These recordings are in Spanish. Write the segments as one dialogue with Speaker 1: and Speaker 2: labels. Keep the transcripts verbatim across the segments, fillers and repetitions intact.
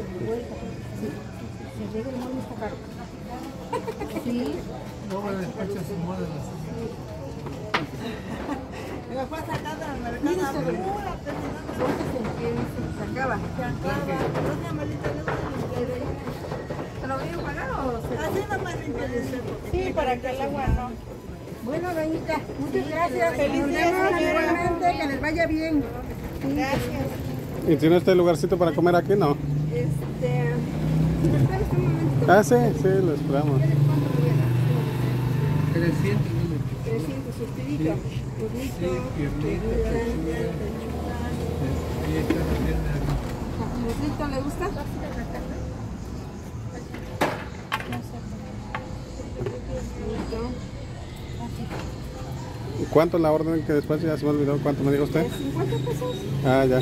Speaker 1: vuelta. Sí, se riega el mole está caro. Sí.
Speaker 2: Luego le despacha su mole.
Speaker 3: Me fue sacando al mercado pura,
Speaker 1: Se acaba.
Speaker 3: se acaba. Doña Marita,
Speaker 1: ¿Te lo voy a pagar o se
Speaker 3: así nomás limpia de ese.
Speaker 4: Sí, para que el agua no.
Speaker 1: Bueno, doñita, muchas gracias.
Speaker 4: Feliz
Speaker 1: Nos
Speaker 4: día,
Speaker 1: vemos
Speaker 4: señora.
Speaker 1: igualmente, que les vaya bien.
Speaker 4: Gracias.
Speaker 5: ¿Y tiene usted lugarcito para comer aquí, no?
Speaker 1: Este, si me esperas un momentito.
Speaker 5: Ah, sí, sí, lo esperamos.
Speaker 2: trescientos,
Speaker 1: trescientos, surtidito. Burrito,
Speaker 2: sí, piernita,
Speaker 1: pechuga,
Speaker 2: ahí está la pierna.
Speaker 1: ¿Burrito le gusta? Burrito.
Speaker 5: ¿Y cuánto es la orden que después ya se me olvidó? ¿Cuánto me dijo usted?
Speaker 1: ¿De cincuenta pesos?
Speaker 5: Ah, ya.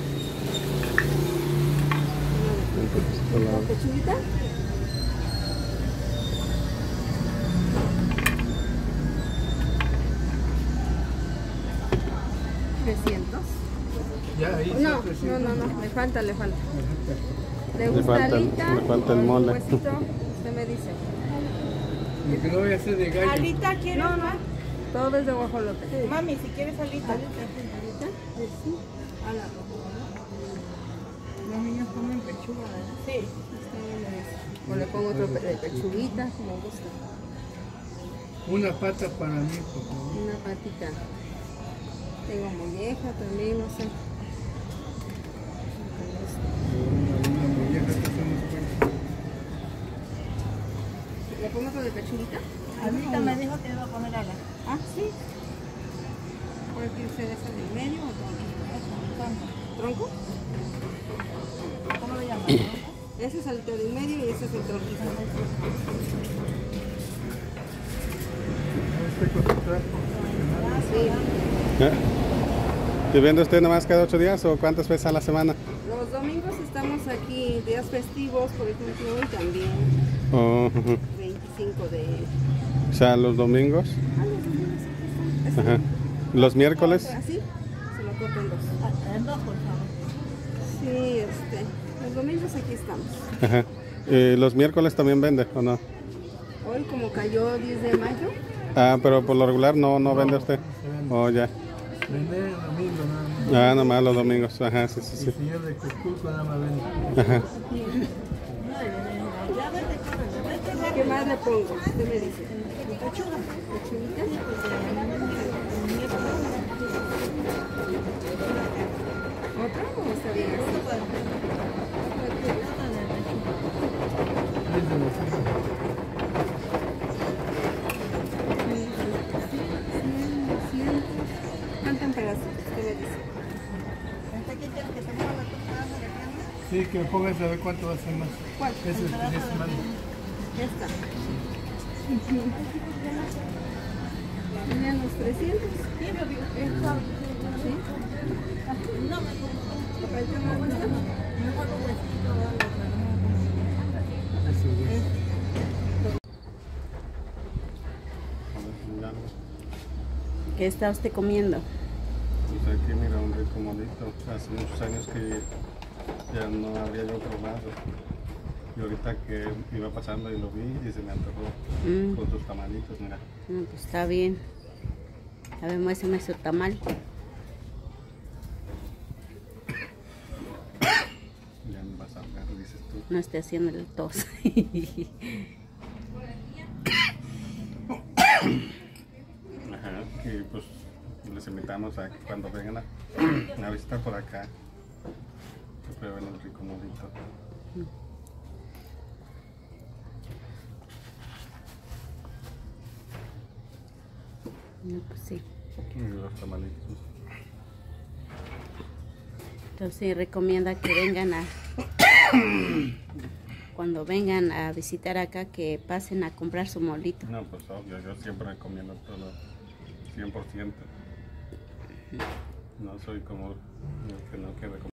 Speaker 1: ¿La pechuguita? trescientos.
Speaker 2: Ya, ahí
Speaker 1: No,
Speaker 2: está
Speaker 1: no, no, no, le falta, le falta. ¿Le
Speaker 5: Le
Speaker 1: gusta
Speaker 5: falta el-
Speaker 1: alita?
Speaker 5: le falta el
Speaker 1: o
Speaker 5: mole.
Speaker 1: huesito? Usted me dice.
Speaker 2: Lo que no voy a hacer de gallo.
Speaker 4: ¿Alita quieres
Speaker 1: No, no,
Speaker 4: más?
Speaker 1: todo es de guajolote.
Speaker 4: Mami, si quieres alita.
Speaker 1: ¿Alita? Sí. A la
Speaker 3: Los niños comen pechuga, ¿verdad?
Speaker 4: Sí.
Speaker 1: O le pongo otro pe- de pechuguita, como gusta.
Speaker 2: Una pata para mí, por favor.
Speaker 1: Una patita. Tengo molleja también, no sé.
Speaker 2: Una, una molleja que hacemos con.
Speaker 1: ¿Le pongo otro de pechuguita?
Speaker 3: Ahorita me dijo que iba a comer ala.
Speaker 1: Ah, sí. ¿Cuál quiere usted, esa del medio o tronco? ¿Tronco?
Speaker 3: ¿Cómo lo llaman?
Speaker 1: Ese es el del medio y ese es el tronquito.
Speaker 2: Este concentrar.
Speaker 1: Sí.
Speaker 5: ¿Eh? ¿Y vende usted nomás cada ocho días o cuántas veces a la semana?
Speaker 1: Los domingos estamos aquí, días festivos, por ejemplo, hoy también,
Speaker 5: Oh, ujú.
Speaker 1: veinticinco de...
Speaker 5: O sea, los domingos.
Speaker 1: Ah, los domingos aquí están.
Speaker 5: Ajá. Los miércoles.
Speaker 1: ¿Así? Se lo corto en dos.
Speaker 3: Ah, en dos, por favor.
Speaker 1: Sí, este, los domingos aquí estamos.
Speaker 5: Ajá. ¿Y los miércoles también vende o no?
Speaker 1: Hoy como cayó diez de mayo,
Speaker 5: Ah, pero por lo regular no, no vende usted. Oh, ya.
Speaker 2: Vender el domingo nada más.
Speaker 5: Ah, nomás los domingos. Ajá, sí, sí,
Speaker 2: El
Speaker 5: sí.
Speaker 2: señor de Cusculco nada más vende.
Speaker 5: Ajá.
Speaker 1: ¿qué más le pongo? Usted me dice. Pechuga. Pechuguita. ¿Otro o está bien así?
Speaker 2: Es de los hijos.
Speaker 1: ¿Cuánto en pedacitos? Usted me dice.
Speaker 3: ¿Hasta aquí quieres que te ponga la tostada de carne?
Speaker 2: Sí, que me pongas a ver cuánto va a ser más.
Speaker 1: ¿Cuál?
Speaker 2: Ese es el fin de semana.
Speaker 1: Esta. Tenían los trescientos. Sí.
Speaker 3: No, me
Speaker 1: ¿Papel que me gusta?
Speaker 3: mejor un huesito o algo, pero no.
Speaker 2: Ese es.
Speaker 1: ¿Qué está usted comiendo?
Speaker 5: Pues aquí mira un rico molito. Hace muchos años que ya no había yo probado. Y ahorita que iba pasando y lo vi y se me antojó
Speaker 1: Mm.
Speaker 5: con sus tamalitos, mira.
Speaker 1: No, pues está bien. A ver, muéstrame su tamal.
Speaker 5: Ya me vas a hablar, dices tú.
Speaker 1: No esté haciendo el tos.
Speaker 5: Ajá, y pues les invitamos a que cuando vengan a, a visitar por acá, que prueben el rico molito.
Speaker 1: No, pues sí.
Speaker 5: Y los tamalitos.
Speaker 1: Entonces recomienda que vengan a... Cuando vengan a visitar acá, que pasen a comprar su molito.
Speaker 5: No, pues obvio, yo siempre recomiendo todo cien por ciento. No soy como el que no quiere comer.